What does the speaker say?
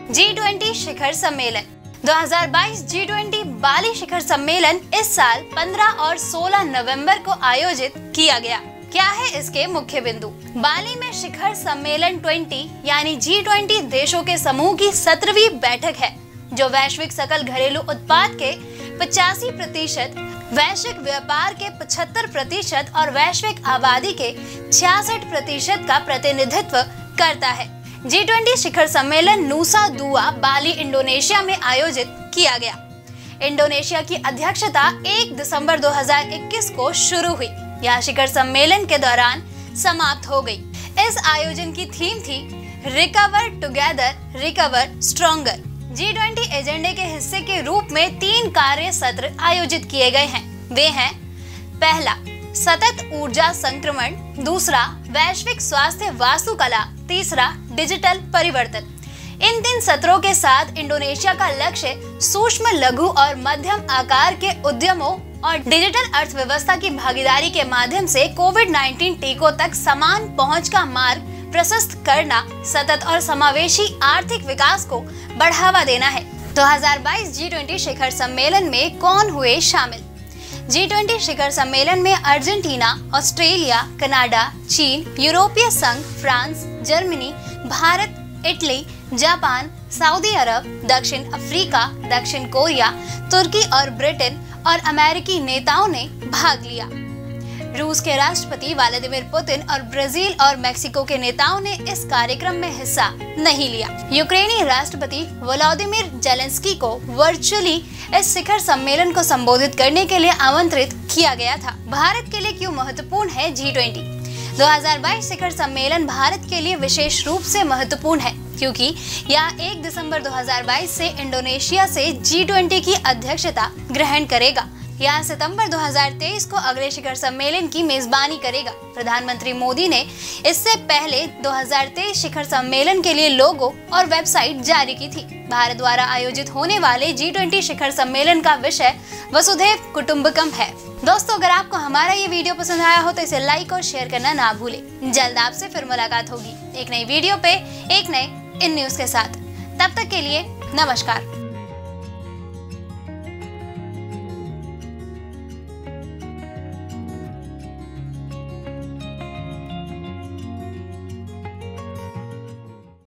G20 शिखर सम्मेलन 2022 G20 बाली शिखर सम्मेलन इस साल 15 और 16 नवंबर को आयोजित किया गया। क्या है इसके मुख्य बिंदु? बाली में शिखर सम्मेलन 20 यानी G20 देशों के समूह की 17वीं बैठक है, जो वैश्विक सकल घरेलू उत्पाद के 85%, वैश्विक व्यापार के 75% और वैश्विक आबादी के 66% का प्रतिनिधित्व करता है। G20 शिखर सम्मेलन नूसा दुआ बाली इंडोनेशिया में आयोजित किया गया। इंडोनेशिया की अध्यक्षता 1 दिसंबर 2021 को शुरू हुई। यह शिखर सम्मेलन के दौरान समाप्त हो गई। इस आयोजन की थीम थी recover together, recover stronger. G20 एजेंडे के हिस्से के रूप में 3 कार्य सत्र आयोजित किए गए हैं। वे हैं: पहला, सतत ऊर्जा संक्रमण; दूसरा, वैश्विक स्वास्थ्य वास्तुकला; तीसरा, डिजिटल परिवर्तन। इन 3 सत्रों के साथ इंडोनेशिया का लक्ष्य सूक्ष्म, लघु और मध्यम आकार के उद्यमों और डिजिटल अर्थव्यवस्था की भागीदारी के माध्यम से कोविड-19 टीकों तक समान पहुंच का मार्ग प्रशस्त करना, सतत और समावेशी आर्थिक विकास को बढ़ावा देना है। 2022 G20 शिखर सम्मेलन में कौन हुए शामिल? G20 शिखर सम्मेलन में अर्जेंटीना, ऑस्ट्रेलिया, कनाडा, चीन, यूरोपीय संघ, France, Germany, Bharat, Italy, Japan, Saudi अरब, दक्षिण अफ्रीका, दक्षिण कोरिया, तुर्की और ब्रिटेन और अमेरिकी नेताओं ने भाग लिया। रूस के राष्ट्रपति व्लादिमीर पुतिन और ब्राजील और मेक्सिको के नेताओं ने इस कार्यक्रम में हिस्सा नहीं लिया। यूक्रेनी राष्ट्रपति वोलोदिमीर जेलेंस्की को वर्चुअली इस शिखर सम्मेलन को संबोधित करने के लिए आमंत्रित किया गया था। भारत के लिए क्यों महत्वपूर्ण है G20? 2022 शिखर सम्मेलन भारत के लिए विशेष रूप से महत्वपूर्ण है, क्योंकि यह 1 दिसंबर 2022 से इंडोनेशिया से G20 की अध्यक्षता ग्रहण करेगा। यह सितंबर 2023 को अगले शिखर सम्मेलन की मेजबानी करेगा। प्रधानमंत्री मोदी ने इससे पहले 2023 शिखर सम्मेलन के लिए लोगो और वेबसाइट जारी की थी। भारत द्वारा आयोजित होने वाले G20 शिखर सम्मेलन का विषय वसुधैव कुटुंबकम है। दोस्तों, अगर आपको हमारा ये वीडियो पसंद आया हो तो इसे लाइक और शेयर करना ना भूलें। जल्द आपसे फिर मुलाकात होगी एक नई वीडियो पे, एक नए इन न्यूज के साथ। तब तक के लिए नमस्कार।